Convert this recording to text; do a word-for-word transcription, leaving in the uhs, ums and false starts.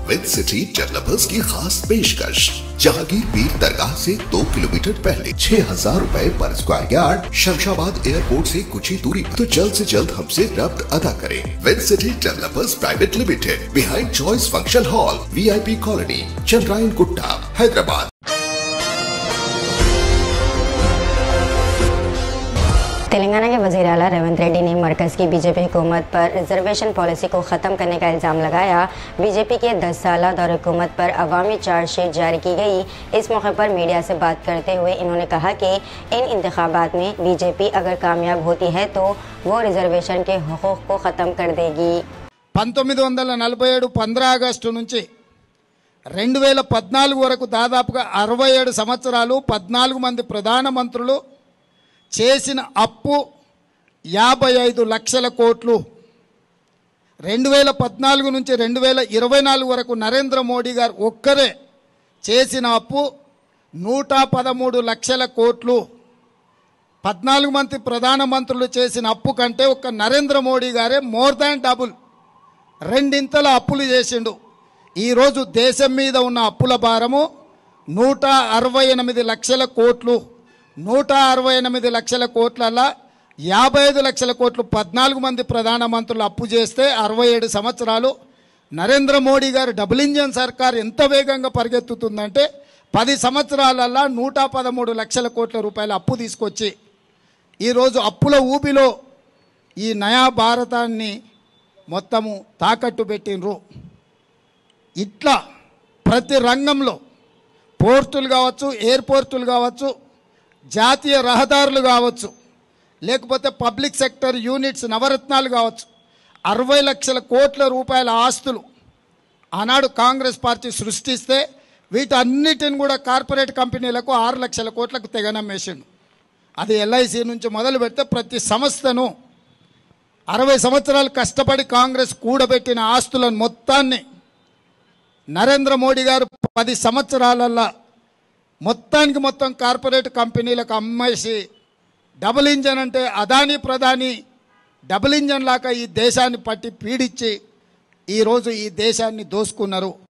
With City developers की खास पेशकश। जहांगीर पीर दरगाह से दो किलोमीटर पहले छह हजार रुपए पर स्क्वायर यार्ड, शमशाबाद एयरपोर्ट से कुछ ही दूरी पर। तो जल्द से जल्द हमसे रब्त अदा करें। With City Developers Private Limited, behind Choice Function Hall, VIP Colony, Chandrayan Gutta, Hyderabad. Telangana के वज़ीर आला रेवंत रेड्डी ने मरकज़ की बीजेपी हुकूमत पर रिजर्वेशन पॉलिसी को ख़त्म करने का इल्ज़ाम लगाया। बीजेपी के दस साल दौर हुकूमत पर अवामी चार्जशीट जारी की गई। इस मौके पर मीडिया से बात करते हुए इन्होंने कहा कि इन इंतखाबात में बीजेपी अगर कामयाब होती है तो वो रिजर्वेशन के हुकूक को ख़त्म कर देगी। పంతొమ్మిది వందల నలభై ఏడు పంద్రహ ఆగస్టు నుంచి రెండు వేల పద్నాలుగు వరకు దాదాపుగా అరవై ఏడు సంవత్సరాలు పద్నాలుగు మంది ప్రధానమంత్రులు చేసిన అప్పు యాభై ఐదు లక్షల కోట్లు. రెండు వేల పద్నాలుగు నుంచి రెండు వేల ఇరవై నాలుగు వరకు నరేంద్ర మోడీ గారు ఒక్కరే చేసిన అప్పు నూట పదమూడు లక్షల కోట్లు. పద్నాలుగు మంది ప్రధానమంత్రులు చేసిన అప్పు కంటే ఒక్క నరేంద్ర మోడీ గారే మోర్ దాన్ డబుల్, రెండింతల అప్పులు చేసిండు. ఈరోజు దేశం మీద ఉన్న అప్పుల భారము నూట అరవై ఎనిమిది లక్షల కోట్లు. నూట అరవై ఎనిమిది లక్షల కోట్లల్లో యాభై ఐదు లక్షల కోట్లు పద్నాలుగు మంది ప్రధానమంత్రులు అప్పు చేస్తే అరవై ఏడు సంవత్సరాలు నరేంద్ర మోడీ గారు డబుల్ ఇంజన్ సర్కార్ ఎంత వేగంగా పరిగెత్తుతుందంటే పది సంవత్సరాలల్లో నూట పదమూడు లక్షల కోట్ల రూపాయల అప్పు తీసుకొచ్చి ఈరోజు అప్పుల ఊబిలో ఈ నయా భారతాన్ని మొత్తము తాకట్టు పెట్టినరు. ఇట్లా ప్రతి రంగంలో పోర్టులు కావచ్చు, ఎయిర్పోర్టులు కావచ్చు, జాతీయ రహదారులు కావచ్చు, లేకపోతే పబ్లిక్ సెక్టర్ యూనిట్స్ నవరత్నాలు కావచ్చు, అరవై లక్షల కోట్ల రూపాయల ఆస్తులు ఆనాడు కాంగ్రెస్ పార్టీ సృష్టిస్తే వీటన్నిటిని కూడా కార్పొరేట్ కంపెనీలకు ఆరు లక్షల కోట్లకు తెగనమ్మేసిండు. అది ఎల్ఐసి నుంచి మొదలు పెడితే ప్రతి సంస్థను అరవై సంవత్సరాలు కష్టపడి కాంగ్రెస్ కూడబెట్టిన ఆస్తులను మొత్తాన్ని నరేంద్ర మోడీ గారు పది సంవత్సరాలల్లో మొత్తానికి మొత్తం కార్పొరేట్ కంపెనీలకు అమ్మేసి డబుల్ ఇంజన్ అంటే అదానీ ప్రధాని డబుల్ ఇంజన్ లాగా ఈ దేశాన్ని పట్టి పీడించి ఈరోజు ఈ దేశాన్ని దోసుకున్నారు.